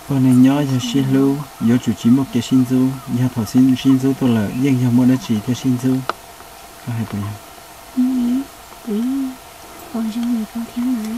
con này nhỏ giờ xin lưu giờ chủ chỉ một cái xin du giờ thọ xin du tôi là nhưng giờ mua nó chỉ theo xin du có hay bao nhiêu còn trong người con thiếu này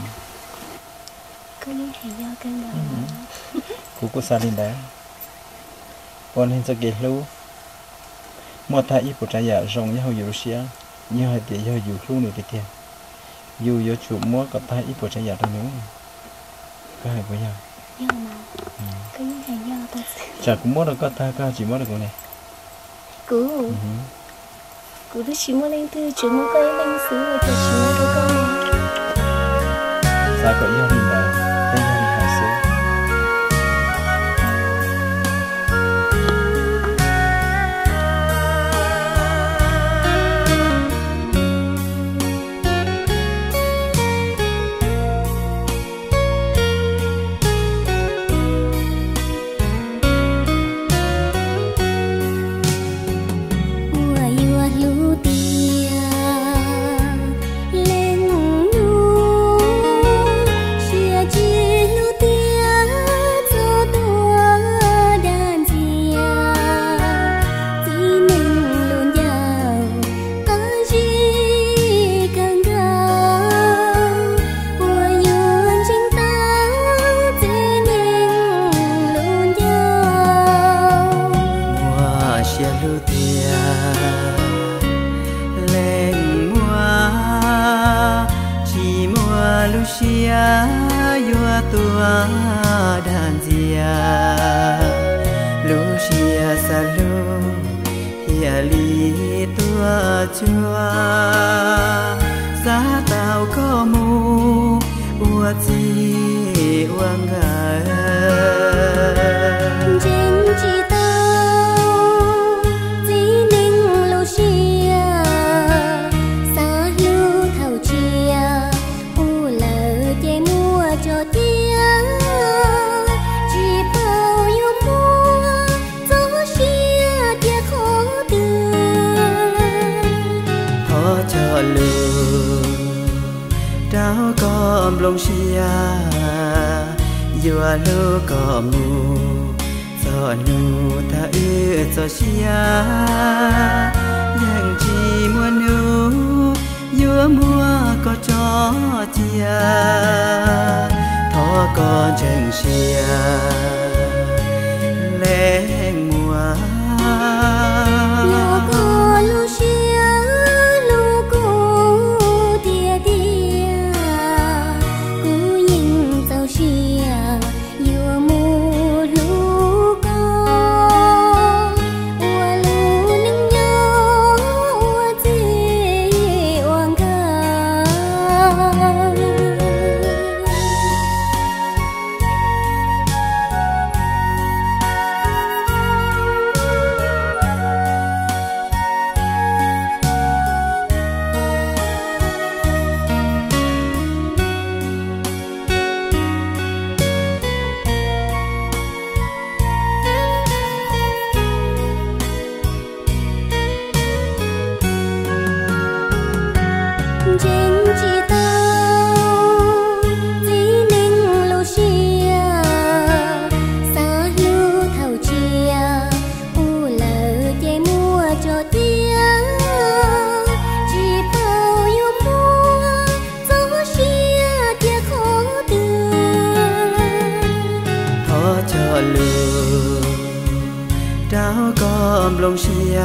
có những thầy do cân đầu cú có sao lên đấy con hình sẽ kể lưu mua thay ít của trái giả rong như hồi giờ Russia như hồi thì giờ dù lưu nữa thì tiền dù giờ chủ mua có thay ít của trái giả đâu nữa có hay bao nhiêu do mà có những thầy do ta chả cũng mua được có thay có chỉ mua được con này cú đó chỉ mua lên từ chỉ mua cái lên xứ rồi chỉ mua cái con này sao có yêu mình là tên là hài xứ giá tao có mù ua chi uang ngà trên chỉ tao chỉ ninh lô chia xa lưu thầu chia u lờ che mua cho tia chỉ bao yêu mua gió chia tia khó tường khó cho lừa trao com lông xia vừa lơ có mù gió nụ ta ư gió xia yang chi mua nụ vừa mua có cho chia thọ con chẳng xia lên mùa nhỏ có lu xia lu cô tia tia cô nhìn giàu xia vừa mua lu cô ua lu nâng nhớ ua chi oang ca trên chỉ tao chỉ ninh lô xia xa lưu thầu chia u lờ che mua cho tia chỉ bao yêu mua gió xia tia khó tường khó cho lừa trao com lông xia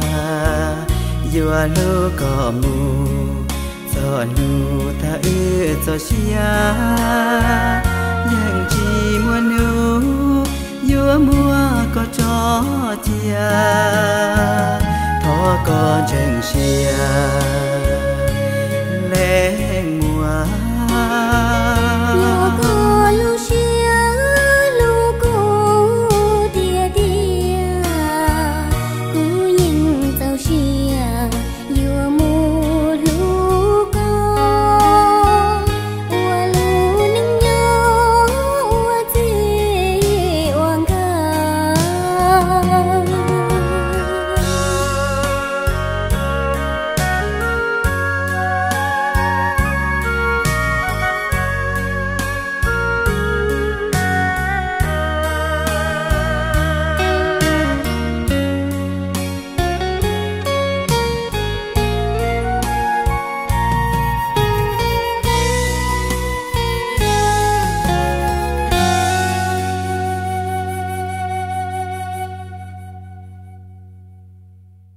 vừa lơ có mù gió nụ ta ư gió xia yang chi mua nụ vừa mua có cho chia thọ con chẳng xia